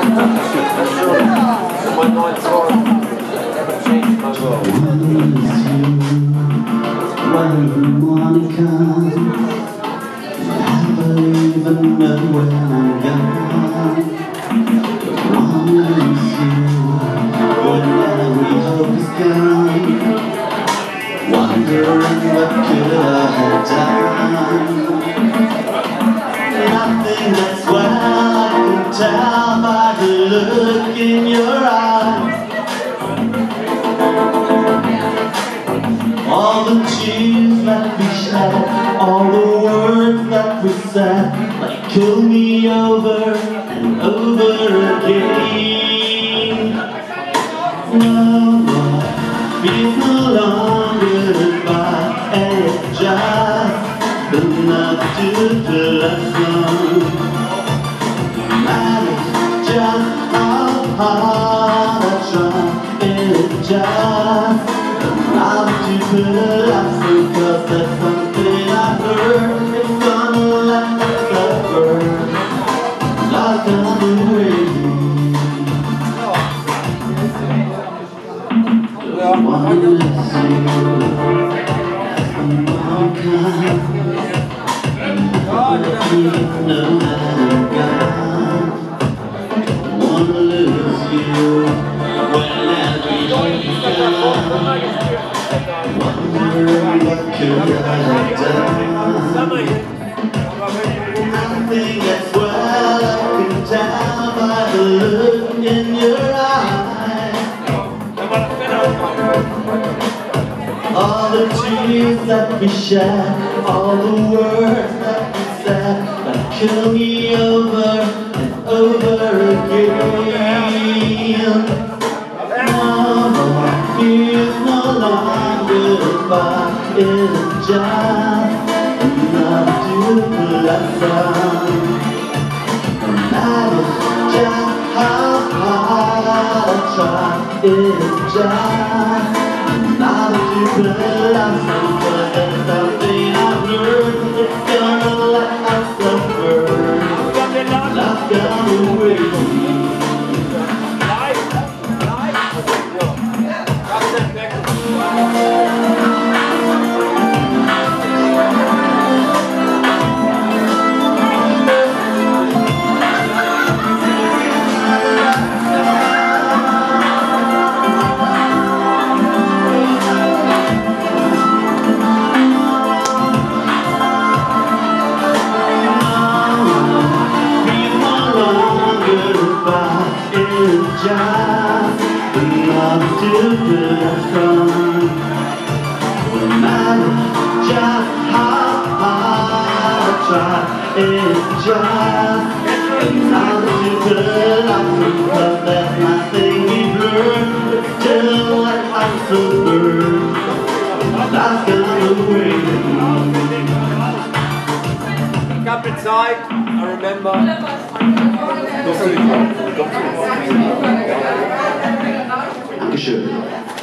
My night's on. Never changed my world. When the morning comes, I believe I know when I'm gone. Wanna miss you when every hope is gone. Wondering what could I have done. Nothing, that's what I can tell by the look in your eyes. All the tears that we shed, all the words that we said, might kill me over and over again. No more, feels no longer goodbye, and it's just enough to fill us on. Matters just how hard I try, and it's just enough to fill us, because there's something I've heard, it's gonna let us suffer, like the rain. I wanna miss you as the morning comes. Even though I'm gone, wanna lose you when every hope is gone. Wondering what could I have done. I think that's well I can tell by the look in your eyes. All the tears that we shed, all the words that we said, that kill me over and over again. No more fears, no longer goodbye, it's just enough to pull us on. No matter just how hard I try, it's just enough to pull us on, because there's something I've learned, it's gonna let us suffer, like the rain. It's just enough to fill us on. No matter just how hard I try, it's just enough to fill us on, because there's nothing we've learned that's still let us suffer, like the rain. Up inside, I remember. Dankeschön.